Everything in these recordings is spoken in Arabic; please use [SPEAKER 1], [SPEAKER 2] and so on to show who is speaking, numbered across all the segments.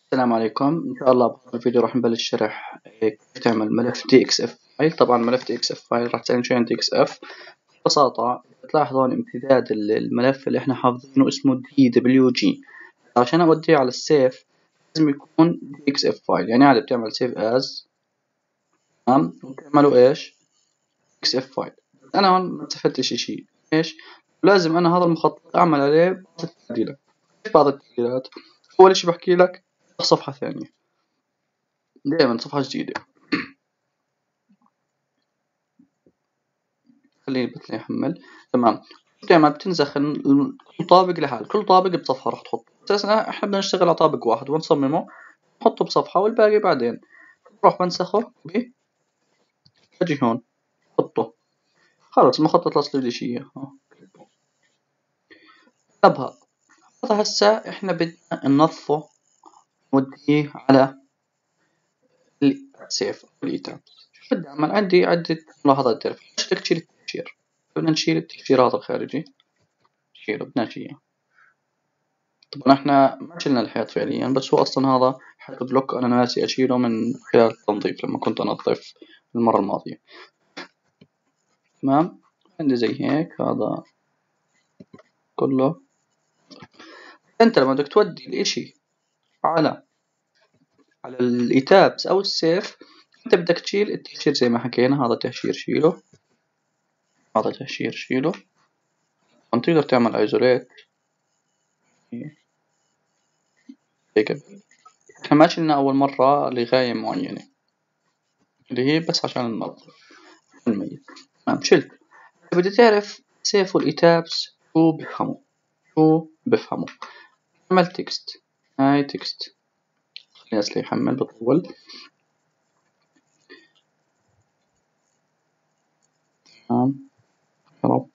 [SPEAKER 1] السلام عليكم. إن شاء الله بهذا الفيديو راح نبلش شرح كيف تعمل ملف TXF فايل. طبعا ملف TXF فايل راح تسألني شو يعني TXF. ببساطة تلاحظون امتداد الملف اللي احنا حافظينه اسمه DWG. عشان أوديه على السيف لازم يكون TXF فايل، يعني عادي بتعمل save as، تمام، وتعملوا ايش TXF فايل. أنا هون ما استفدتش شيء. ايش لازم أنا هذا المخطط أعمل عليه بعض التعديلات. بعض التعديلات أول شي بحكي لك صفحة ثانية، دائما صفحة جديدة. خليني بس يحمل. تمام. تعمل بتنسخ كل طابق لحال، كل طابق بصفحة راح تحط. أساسا احنا بدنا نشتغل على طابق واحد ونصممه نحطه بصفحة والباقي بعدين. بروح بنسخه بجي هون حطه. خلص المخطط الأصلي لي شيء أبها. هذا هسا احنا بدنا ننظفه نوديه على السيف الإيتاب. شو بدي أعمل؟ عندي عدة ملاحظات تعرف. بدك تشيل التأشير. بدنا نشيل التأشير هذا الخارجي، نشيله بدنا نشيله. طبعا احنا ما شلنا الحيط فعليا، بس هو اصلا هذا حيط بلوك انا ناسي اشيله من خلال التنظيف لما كنت انظف المرة الماضية. تمام. عندي زي هيك هذا كله. انت لما بدك تودي الاشي على الايتابس او السيف، انت بدك تشيل التهشير زي ما حكينا. هذا تهشير شيله، هذا تهشير شيله. انت تقدر تعمل ايزوليت هيك. احنا ما شلنا اول مرة لغاية معينة اللي هي بس عشان ننظف الميت. تمام شلت. بدي تعرف سيف والإيتابس شو بفهموا. عمل تكست، هاي تكست. خلينا أصلي يحمل بطول. تمام يا رب.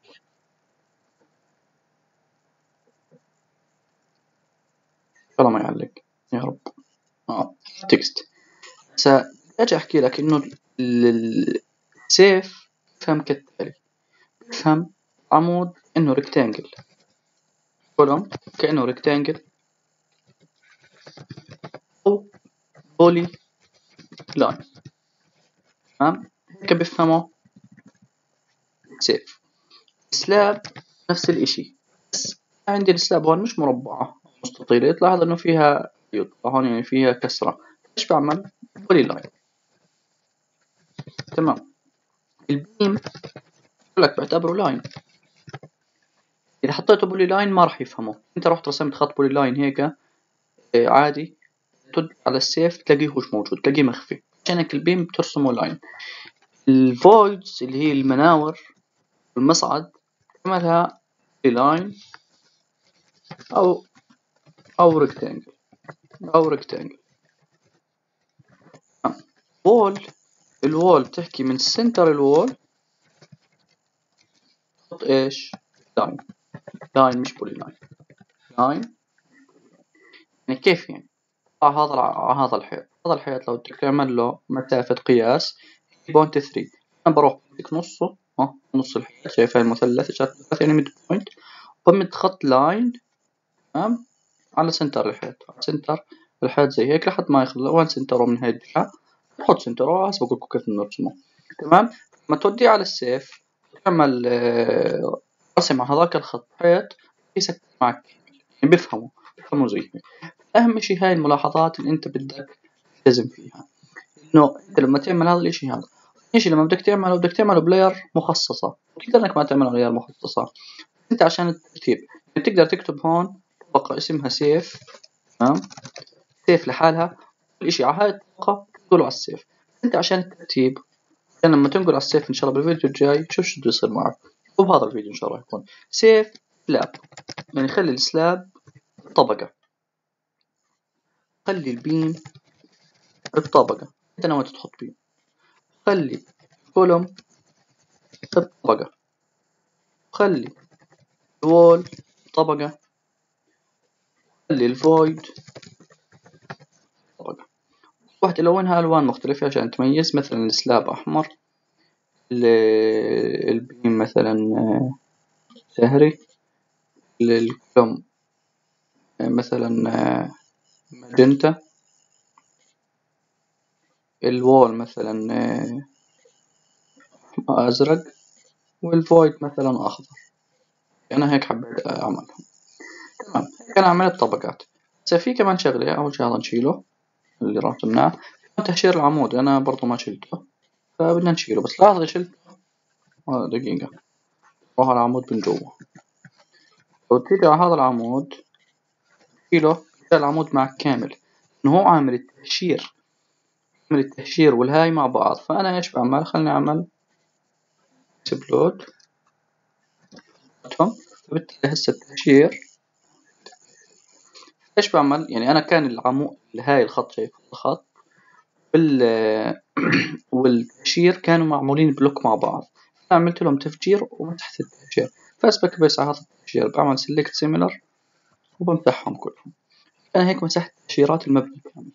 [SPEAKER 1] والله ما يعلق يا رب. تكست. هسا أجي أحكي لك إنه السيف بفهم كالتالي. بفهم عمود إنه ريكتانجل، كولوم كأنه ريكتانجل، أو بولي لاين. تمام هيك بفهمه سيف. سلاب نفس الإشي، بس عندي السلاب هون مش مربعة مستطيلة، تلاحظ إنه فيها يطلع هون يعني فيها كسرة. إيش بعمل؟ بولي لاين. تمام. البيم لك بعتبره لاين. إذا حطيته بولي لاين ما راح يفهمه. أنت رحت رسمت خط بولي لاين هيك عادي، تد على السيف تلاقيه مش موجود، تلاقيه مخفي. عشانك البيم بترسمه لاين. الفويدز اللي هي المناور المصعد تعملها لاين أو أو ريكتانجل أو ريكتانجل. وول، الوول تحكي من سنتر الوول تحط ايش؟ لاين. لاين مش بولي لاين. لاين يعني كيف يعني؟ هذا الحيط، هذا الحيط لو بدك تعمل له مسافة قياس 0.3، أنا بروح بدك نصه نص الحيط. شايف هاي المثلث مثلث يعني ميد بوينت، بمد خط لاين. تمام على سنتر الحيط، على سنتر الحيط زي هيك لحد ما يخلص. وين سنتره من هاي الجهة نحط سنتره حسب بقولكم كيف نرسمه. تمام. لما توديه على السيف تعمل رسم على هذاك الخط حيط يسكت معك، يعني بفهموا زي هيك. أهم شي هاي الملاحظات اللي أنت بدك تلتزم فيها. إنه أنت لما تعمل هذا الإشي هذا إيش لما بدك تعمله بلاير مخصصة، تقدر إنك ما تعمله بلاير مخصصة. أنت عشان الترتيب يعني تقدر تكتب هون طبقة اسمها سيف. تمام. سيف لحالها، كل إشي على هاي الطبقة تقوله على السيف. أنت عشان الترتيب، عشان لما تنقل على السيف إن شاء الله بالفيديو الجاي تشوف شو بده يصير معك. وبهذا الفيديو إن شاء الله يكون سيف سلاب، يعني خلي السلاب طبقة، خلي البيم بطبقة. أنت ناوي تحط بيم. خلي كولوم بطبقة، خلي الوول طبقة، خلي الفويد طبقة. واحد يلونها ألوان مختلفة عشان تميز. مثلا السلاب أحمر، البيم مثلا زهري، الكولوم مثلا ماجنتا، الوول مثلا أزرق، والفويد مثلا أخضر. أنا هيك حبيت أعملهم. تمام، هيك أنا عملت طبقات. بس في كمان شغلة، أول شي هذا نشيله اللي رسمناه. تهشير العمود أنا برضو ما شلته، فبدنا نشيله. بس لاحظ شلته دقيقة. روح على العمود من جوا، لو تيجي على هذا العمود شيله، العمود معك كامل، إنه هو عامل التهشير، عامل التهشير والهاي مع بعض. فأنا إيش بعمل؟ خلني أعمل اكسبلود، فبالتالي هسه التهشير إيش بعمل؟ يعني أنا كان العمود هاي الخط، شايف الخط والتهشير كانوا معمولين بلوك مع بعض. أنا عملت لهم تفجير ومسحت التهشير، فأسبك بس على هذا التهشير بعمل سيلكت سيميلر وبمسحهم كلهم. أنا هيك مسحت تهشيرات المبنى كامل.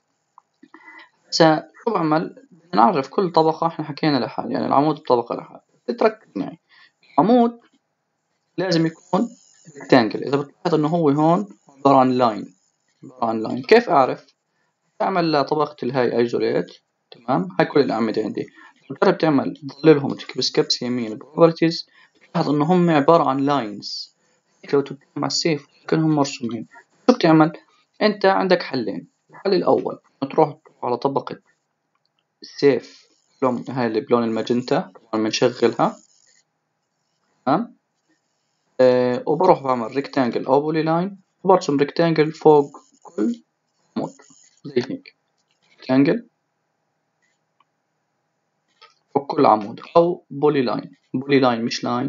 [SPEAKER 1] هسا شو بعمل؟ بدنا نعرف كل طبقة، احنا حكينا لحال، يعني العمود بطبقة لحال. تتركز معي، العمود لازم يكون ريكتانجل. إذا بتلاحظ إنه هو هون عبارة عن لاين، عبارة عن لاين. كيف أعرف؟ بعمل طبقة الهاي ايزوليت. تمام، هاي كل الأعمدة عندي. بتجرب تعمل تظللهم وتكبس كبس يمين بروبرتيز، بتلاحظ إنه هم عبارة عن لاينز. لو تبدأ مع السيف كأنهم مرسومين. شو بتعمل؟ أنت عندك حلين. الحل الأول تروح على طبقة سيف لون، هاي اللي بلون الماجنتا، طبعا بنشغلها. تمام. وبروح بعمل ريكتانجل أو بولي لاين، وبرسم ريكتانجل فوق كل عمود زي هيك. ريكتانجل فوق كل عمود، أو بولي لاين. بولي لاين مش لاين،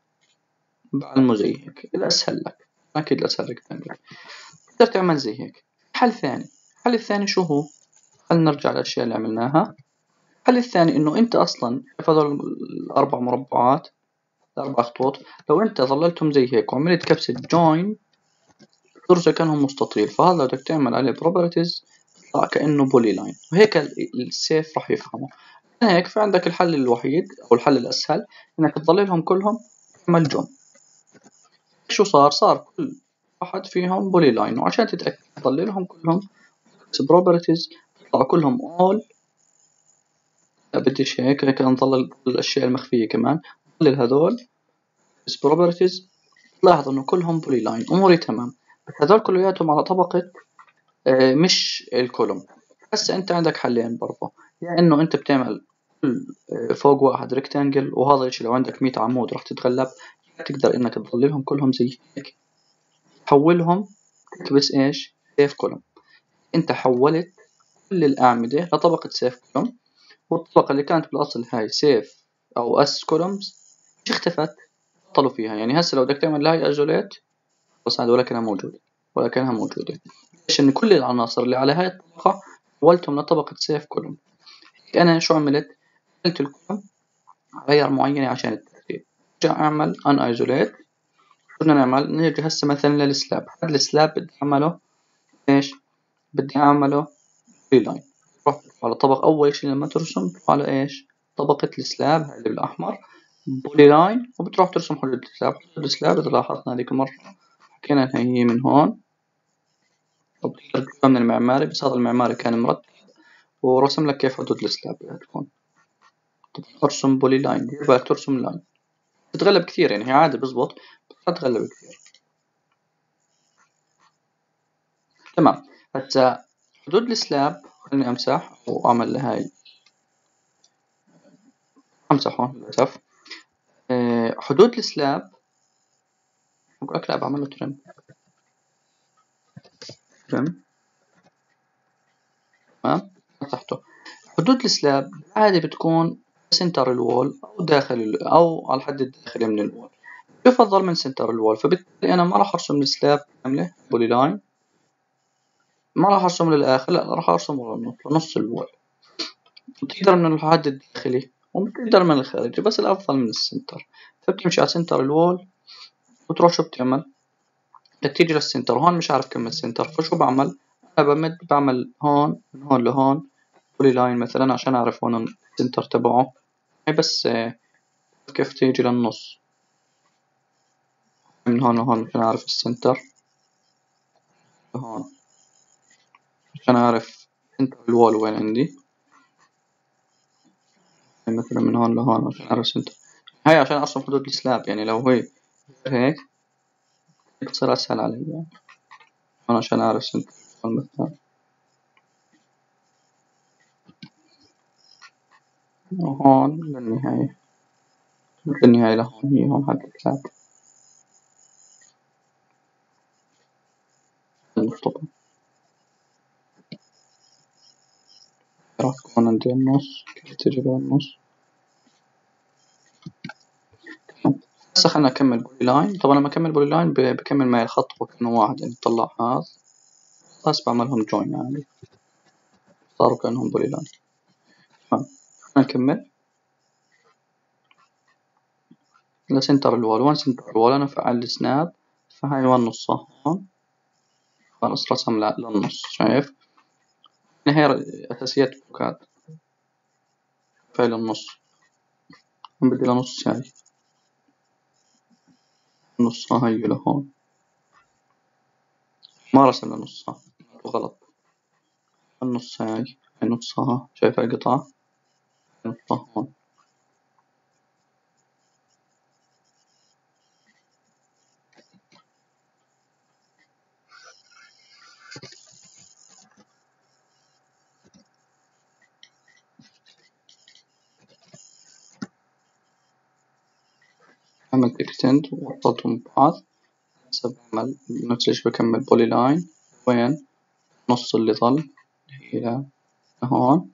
[SPEAKER 1] بعلمه زي هيك الأسهل لك. أكيد الأسهل ريكتانجل. تقدر تعمل زي هيك. حل ثاني، الحل الثاني شو هو؟ خلينا نرجع للأشياء اللي عملناها. الحل الثاني إنه أنت أصلا شايف هذول الأربع مربعات، الأربع خطوط، لو أنت ظللتهم زي هيك وعملت كبسة جوين ترجع كأنهم مستطيل. فهذا لو بدك تعمل عليه بروبرتيز يطلع كأنه بولي لاين، وهيك السيف راح يفهمه. هيك فعندك الحل الوحيد أو الحل الأسهل إنك تظللهم كلهم تعمل جون. شو صار؟ صار كل واحد فيهم بولي لاين. وعشان تتأكد تظللهم كلهم بروبرتيز يطلعوا كلهم all. لا بديش هيك، هيك نظلل الأشياء المخفية كمان. نظلل هذول بس بروبرتيز، تلاحظ إنه كلهم بولي لاين، أموري تمام. بس هذول كلياتهم على طبقة مش الكولوم. هسه أنت عندك حلين برضه، يا يعني إنه أنت بتعمل كل فوق واحد ريكتانجل، وهذا الشيء لو عندك 100 عمود راح تتغلب. تقدر إنك تظللهم كلهم زي هيك، تحولهم تكبس إيش؟ سيف كولوم. أنت حولت كل الأعمدة لطبقة سيف كولوم، والطبقة اللي كانت بالأصل هاي سيف أو أس كولومز مش اختفت، بطلوا فيها. يعني هسه لو بدك تعمل هاي أجوليت بس هذا ولكنها موجودة، ولكنها موجودة. ليش؟ إن كل العناصر اللي على هاي الطبقة حولتهم لطبقة سيف كولوم. أنا شو عملت؟ عملت الكولوم غير معينة عشان الترتيب. رجع أعمل أن أيزوليت. بدنا نعمل نيجي هسه مثلا للسلاب. هذا السلاب بدي أعمله إيش؟ بدي أعمله بولي لاين. روح على طبق، أول شي لما ترسم تروح على إيش؟ طبقة السلاب هاي اللي بالأحمر، بولي لاين، وبتروح ترسم حدود السلاب. حدود السلاب إذا لاحظنا هذيك المرة حكينا هي من هون، وبتقدر تجيبها من المعماري. بس هذا المعماري كان مرتب ورسم لك كيف حدود السلاب تكون. ترسم بولي لاين، دير بالك ترسم لاين. تتغلب كثير، يعني هي عادي بزبط، بس تتغلب كثير. تمام. هسا حدود السلاب خليني أمسح وأعمل هاي، أمسحه للأسف. حدود السلاب أقول لك لا، بعمل له ترم. ترم. تمام، مسحته. حدود السلاب عادي بتكون سنتر الوول أو داخل أو على الحد الداخلي من الوول. يفضل من سنتر الوول، فبالتالي أنا ما راح أرسم السلاب كاملة بولي لاين، ما راح أرسم للآخر، لا راح أرسم لنص الوول. تقدر من الحد الداخلي وتقدر من الخارجي، بس الأفضل من السنتر. فبتمشي على سنتر الوول وتروح شو بتعمل؟ بدك تيجي للسنتر. هون مش عارف كم السنتر، فشو بعمل؟ أنا بمد، بعمل هون من هون لهون بولي لاين مثلا عشان أعرف هون السنتر تبعه. هي بس كيف تيجي للنص من هون لهون عشان أعرف السنتر. هون عشان أعرف سنتر الوول وين عندي. يعني مثلا من هون لهون عشان أعرف سنتر. هاي عشان أرسم حدود السلاب، يعني لو هي هيك بتصير أسهل علي يعني. هون عشان أعرف سنتر مثلا، وهون للنهاية، للنهاية لهون، هي هون حد السلاب المصطفى. راح تكون عندي النص، كيف تجي بالنص. هسه خلنا نكمل بولي لاين. طبعا لما أكمل بولي لاين بكمل معي الخط وكأنه واحد، يعني طلع هذا بس بعملهم جوين يعني صاروا كأنهم بولي لاين. خلنا نكمل لسنتر الوال. وين سنتر الوال؟ أنا فعل السناب، فهاي وين نصها هون، خلاص رسم للنص، شايف؟ هي أساسيات أوتوكاد، فايل النص بدي لنص هاي، نصها هي لهون، ما رسم لنصها غلط. النص هاي نصها، شايف القطعة نصها هون. عملت اكستند ووصلتهم ببعض. هسه بعمل نفس الشي، بكمل بولي لاين. وين نص اللي ظل هي لهون.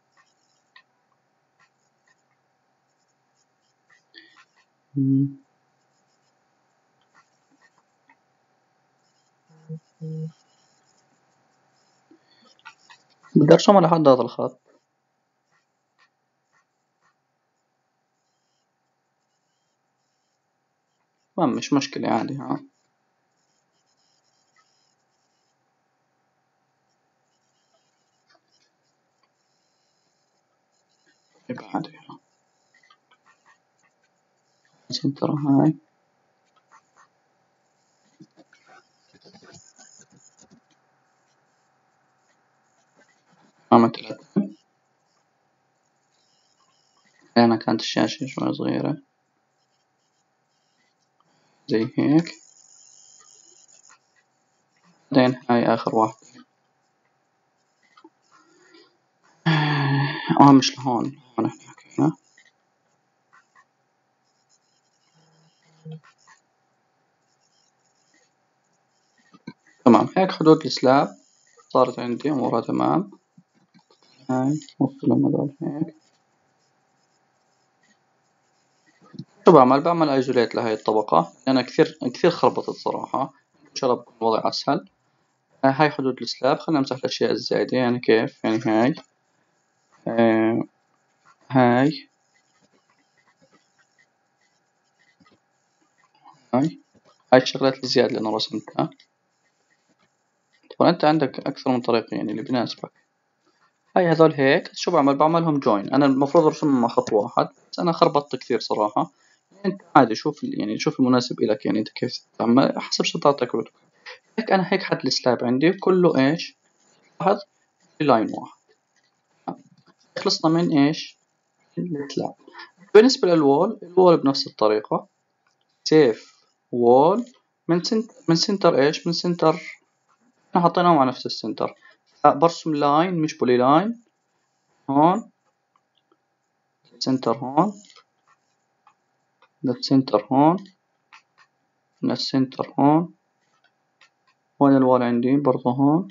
[SPEAKER 1] بدي أرسمها لحد هذا الخط. ما مش مشكلة عادي ها. يبقى عادي ها. سنتر هاي، عملت ثلاثة. أنا كانت الشاشة شوي صغيرة زي هيك. بعدين هاي آخر واحدة. مش لهون، هون احنا حكينا. تمام، هيك حدود السلاب صارت عندي أمورها تمام. هاي وصلهم هذول هيك. شو بعمل؟ بعمل ايزوليت لهاي الطبقة، لأنها كثير خربطت صراحة. إن شاء الله بكون الوضع أسهل. هاي حدود السلاب. خلينا نمسح الأشياء الزايدة. يعني كيف؟ يعني هاي هاي هاي هاي الشغلات الزيادة اللي أنا رسمتها. طبعا أنت عندك أكثر من طريقة يعني اللي بيناسبك. هاي هذول هيك. شو بعمل؟ بعملهم جوين. أنا المفروض أرسمهم مع خط واحد، بس أنا خربطت كثير صراحة. أنت عادي شوف يعني شوف المناسب إلك، يعني أنت كيف تعمل حسب شطارتك. هيك أنا هيك حد السلاب عندي كله إيش؟ لاحظ لاين واحد. خلصنا من إيش؟ السلاب. بالنسبة للوول، الوول بنفس الطريقة. سيف وول من سنتر إيش؟ من سنتر. إحنا حطيناهم على نفس السنتر. برسم لاين مش بولي لاين. هون سنتر، هون للسنتر، هون من السنتر، هون. وين الوال عندي؟ برضه هون.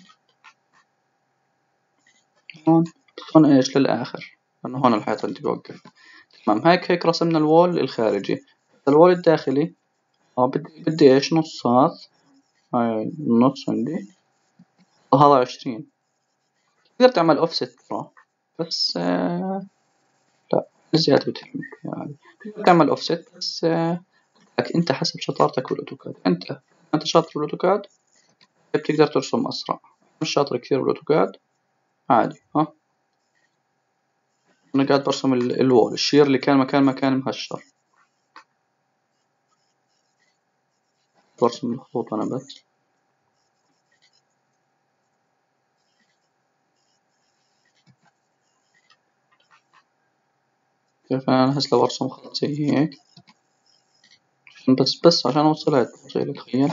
[SPEAKER 1] هون هون إيش للآخر، لأنه هون الحيط اللي بوقف. تمام، هيك رسمنا الوول الخارجي. الوول الداخلي بدي إيش؟ نص هذا. هاي النص عندي، وهذا 20. تقدر تعمل أوفست ترى، بس لا زيادة بتهمك يعني. تقدر تعمل أوفست بس لك أنت حسب شطارتك بالأوتوكاد. أنت شاطر بالأوتوكاد بتقدر ترسم أسرع. مش شاطر كثير بالأوتوكاد عادي ها. أنا قاعد برسم الوول، الشير اللي كان مكان مهشر. برسم الخطوط أنا بس. شايف أنا هسه لو أرسم خط زي هيك بس عشان أوصل هاي التفصيلة، تخيل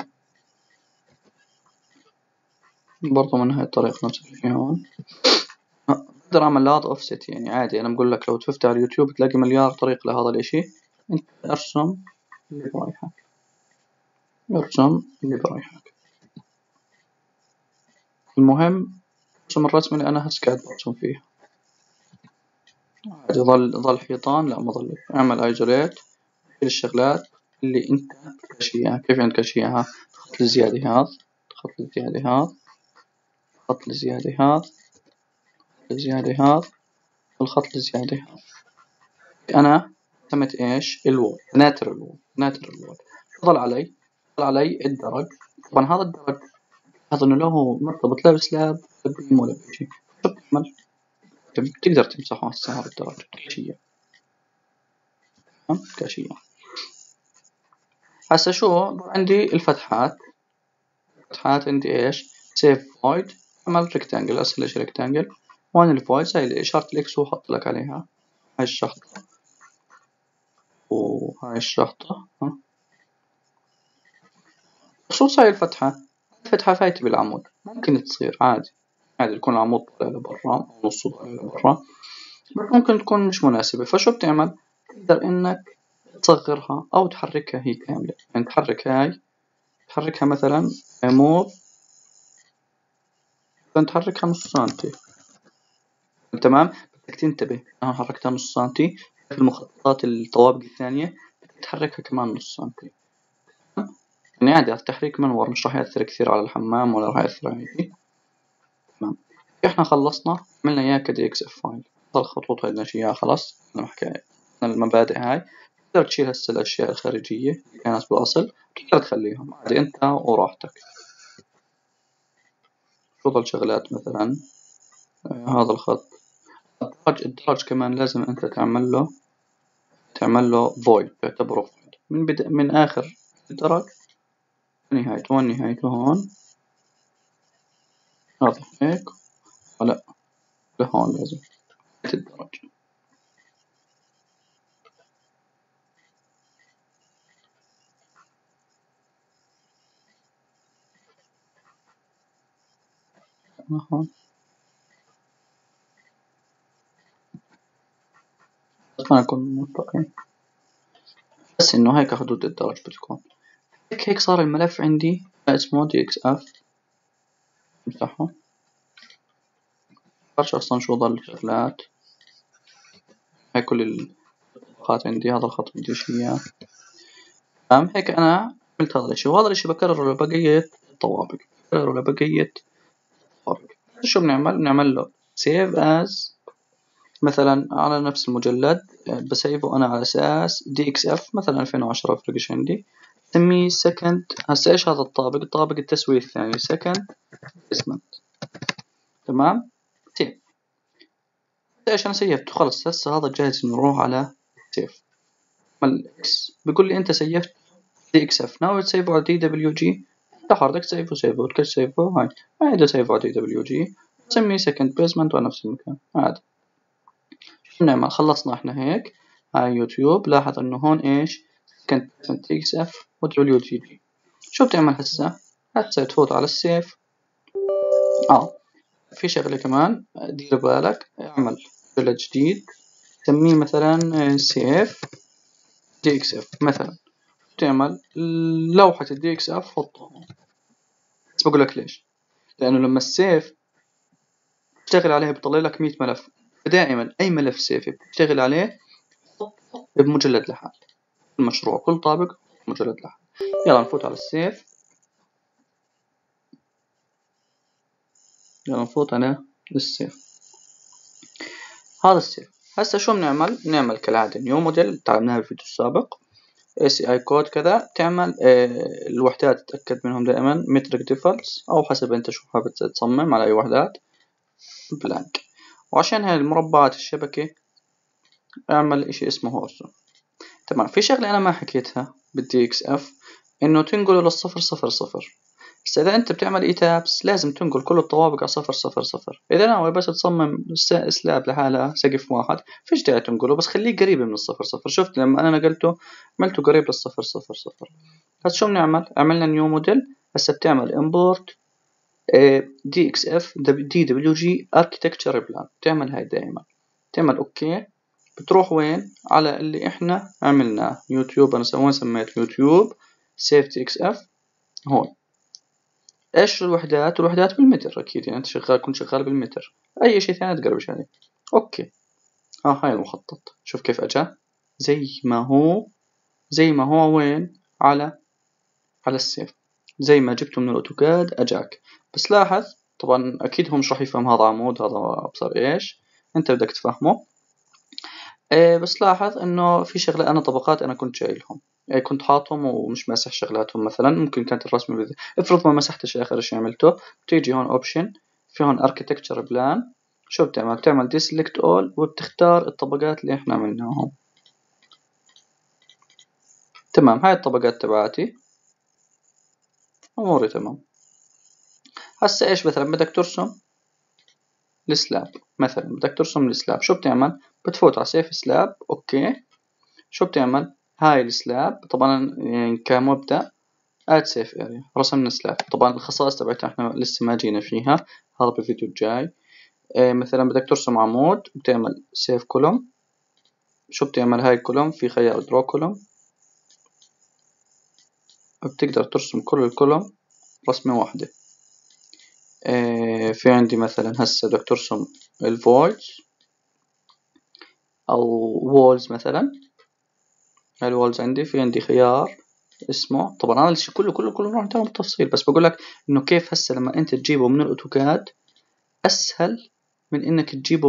[SPEAKER 1] برضو من هاي الطريقة نفس الشي هون. بقدر أعمل هذا أوفست يعني عادي. أنا بقول لك لو تفتح على اليوتيوب تلاقي مليار طريقة لهذا الإشي. أنت ارسم اللي برايحك، ارسم اللي برايحك. المهم ارسم الرسمة اللي أنا هسه قاعد برسم فيها عادي. ظل حيطان، لا ما ظل. اعمل ايزوليت كل الشغلات اللي انت بدكش اياها. كيف يعني بدكش اياها؟ الخط الزيادة هذا، الخط الزيادة هذا، الخط الزيادة هذا، الخط الزيادة هذا، الخط الزيادة هذا. انا رسمت ايش؟ الوول، ناترال وول، ناترال وول. ظل علي الدرج. طبعا هذا الدرج لاحظ انه له مرتبط لا بسلاب ولا بيم ولا بشي. شو بتعمل؟ بتقدر تمسحه هسه هذا الدرج كاشية، كاشية. هسه شو عندي؟ الفتحات. فتحات عندي ايش؟ سيف فويد. عمل ريكتانجل، اسهل شي ريكتانجل. وين الفويد؟ هاي اللي اشارة الاكس هو حط لك عليها. هاي الشخطة وهاي الشخطة. بخصوص هاي الفتحة، الفتحة فايتة بالعمود، ممكن تصير عادي. عادي يكون العمود طالع لبرا أو نصه طالع لبرا، بس ممكن تكون مش مناسبة. فشو بتعمل؟ تقدر انك تصغرها او تحركها هي كاملة. يعني تحرك هاي، تحركها مثلا موف، تحركها نص سنتي. تمام. بدك تنتبه، أنا حركتها نص سنتي. في المخططات الطوابق الثانية بدك تحركها كمان نص سنتي. يعني عادي التحريك منور، مش راح يأثر كثير على الحمام ولا راح يأثر على شيء. تمام. احنا خلصنا، عملنا اياه كدي اكس اف فايل. هذا الخطوط هاي بدنا اياها خلاص. انا حكينا المبادئ هاي. تقدر تشيل هسه الاشياء الخارجية اللي كانت بالاصل، تقدر تخليهم عادي انت وراحتك. شو ضل شغلات مثلا هذا الخط. الدرج كمان لازم انت تعمل له void، تعتبره void من آخر الدرج نهايته، وين نهايته؟ هون. هذا هيك، لا لهون لازم نهاية الدرج. هون بس ما نكون موفقين، بس إنه هيك حدود الدرج بتكون. هيك صار الملف عندي اسمه DXF. نفتحه. بعرفش أصلا شو ضل شغلات. هاي كل الطبقات عندي. هذا الخط بديش إياه. تمام. هيك أنا عملت هذا الشي، وهذا الشي بكرره لبقية الطوابق، بكرره لبقية الطوابق. شو بنعمل له save as مثلا على نفس المجلد. بسيبه أنا على أساس DXF مثلا 2010 فرقش عندي. سميه second. هسا إيش هذا الطابق؟ الطابق التسوية الثاني second basement. تمام. سيف. إيش أنا سيفته خلص. هسا هذا جاهز إنه نروح على سيف. الإكس بيقول لي أنت سيفت DXF، ناوي تسيفه على DWG. أنت حرك سيفه بدكش سيفه هاي عادي. سيفه على DWG، سميه second basement ونفس المكان عادي. شو نعمل؟ خلصنا احنا هيك. هاي يوتيوب. لاحظ انه هون ايش؟ كنت اكس اف ودبليو جي جي. شو بتعمل هسه؟ هسه تفوت على السيف. في شغلة كمان دير بالك. اعمل فيلا جديد، سميه مثلا سيف دي اكس اف مثلا. تعمل لوحة الدي اكس اف حطها هون. بس بقول لك ليش؟ لانه لما السيف تشتغل عليه بيطلع لك 100 ملف. فدائما اي ملف سيف بتشتغل عليه بمجلد لحال. المشروع كل طابق مجلد لحال. يلا نفوت على السيف. يلا نفوت على السيف. هذا السيف. هسه شو بنعمل كالعادة نيو موديل تعلمناها بالفيديو السابق. ACI كود كذا. تعمل الوحدات تتأكد منهم دائما مترك ديفولتس أو حسب أنت شو حابب تصمم على أي وحدات بلانك. وعشان هاي المربعات الشبكة اعمل إشي اسمه هورسون. تمام. في شغلة أنا ما حكيتها بالدي اكس اف، إنه تنقله للصفر صفر صفر. بس إذا أنت بتعمل إي تابس لازم تنقل كل الطوابق على 0 0 0. إذا ناوي بس تصمم سلاب لحالها سقف واحد فيش داعي تنقله، بس خليه قريب من 0 0. شفت لما أنا نقلته عملته قريب لل 0 0 0. هسا شو بنعمل؟ عملنا نيو موديل. هسا بتعمل import DXF DWG Architecture Plan. بتعمل هاي دائما، تعمل أوكي. بتروح وين؟ على اللي إحنا عملناه يوتيوب. أنا وين سميت يوتيوب Safety XF هون. إيش الوحدات؟ الوحدات بالمتر أكيد، يعني أنت شغال كنت شغال بالمتر، أي شيء ثاني تقربش عليه. أوكي. هاي المخطط. شوف كيف أجا زي ما هو وين على السيف، زي ما جبته من الأوتوكاد أجاك. بس لاحظ طبعا أكيد هو مش راح يفهم هذا عمود هذا أبصر إيش، أنت بدك تفهمه. بس لاحظ إنه في شغلة أنا طبقات أنا كنت شايلهم، كنت حاطهم ومش ماسح شغلاتهم. مثلا ممكن كانت الرسمة افرض ما مسحتش آخر شي عملته. بتيجي هون أوبشن، في هون Architecture Plan. شو بتعمل؟ بتعمل Deselect All وبتختار الطبقات اللي إحنا عملناهم. تمام، هاي الطبقات تبعتي، أموري تمام. هسا إيش مثلا بدك ترسم السلاب، مثلا بدك ترسم السلاب. شو بتعمل؟ بتفوت على سيف سلاب. أوكي. شو بتعمل؟ هاي السلاب طبعا يعني كمبدأ اد سيف اريا. رسمنا سلاب. طبعا الخصائص تبعتها احنا لسه ما جينا فيها، هذا بالفيديو الجاي. مثلا بدك ترسم عمود بتعمل سيف كولوم. شو بتعمل؟ هاي كولوم في خيار درو كولوم، بتقدر ترسم كل الكولوم رسمة واحدة. في عندي مثلا هسه بدك ترسم الفويدز او وولز. مثلا هاي الوولز عندي خيار اسمه، طبعا هذا الشيء كله راح نتابعه بالتفصيل، بس بقول لك انه كيف هسه لما انت تجيبه من الاوتوكاد اسهل من انك تجيبه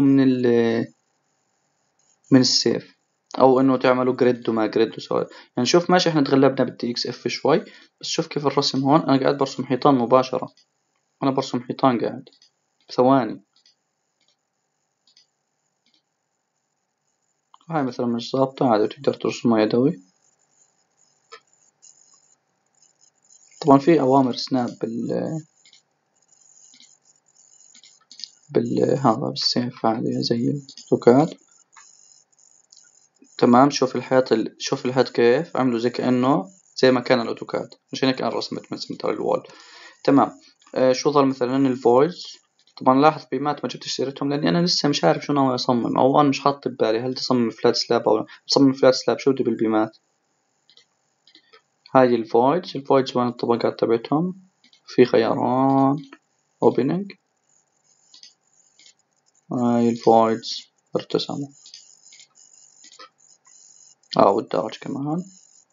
[SPEAKER 1] من السيف، او انه تعملوا جريد وما جريد وسوي. يعني شوف ماشي احنا تغلبنا بالدي اكس اف شوي، بس شوف كيف الرسم هون. انا قاعد برسم حيطان مباشرة، انا برسم حيطان قاعد ثواني. هاي مثلا مش ظابطة عادي تقدر ترسمها يدوي. طبعا في اوامر سناب هذا بالسيف عادي زي الاوتوكاد. تمام. شوف الحيط كيف عملوا زي كأنه زي ما كان الأوتوكاد، مشان هيك أنا رسمت من سنتر الوول. تمام. شو ظل مثلا الفويس. طبعا لاحظ بيمات ما جبت سيرتهم لأني أنا لسه مش عارف شو ناوي أصمم، أو أنا مش حاط ببالي هل تصمم فلات سلاب أو تصمم فلات سلاب. شو بدي بالبيمات. هاي الفويدز وين الطبقات تبعتهم. في خياران اوبننج. هاي الفويدز ارتسموا والدرج كمان.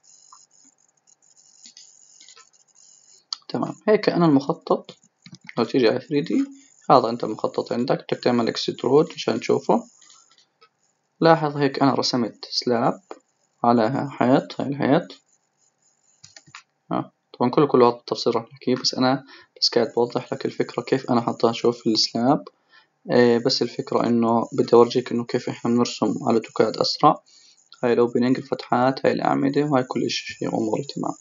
[SPEAKER 1] تمام. هيك أنا المخطط. لو تيجي على 3D هذا أنت المخطط عندك، بدك تعمل اكسترود عشان تشوفه. لاحظ هيك أنا رسمت سلاب على حيط. هاي الحيط. طبعا كل هذا التفصيل راح نحكيه، بس أنا قاعد بوضح لك الفكرة كيف أنا حطها. شوف السلاب. بس الفكرة إنه بدي أورجيك إنه كيف إحنا بنرسم على أوتوكاد أسرع. هاي الأوبننج الفتحات، هاي الأعمدة، وهاي كل إشي أموري تمام.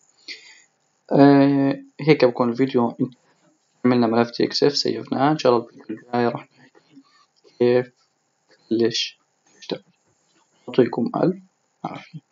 [SPEAKER 1] هيك بكون الفيديو. عملنا ملف TXF سيفناه. إن شاء الله الفيديو الجاي راح نحكي كيف ليش. يعطيكم ألف عافية.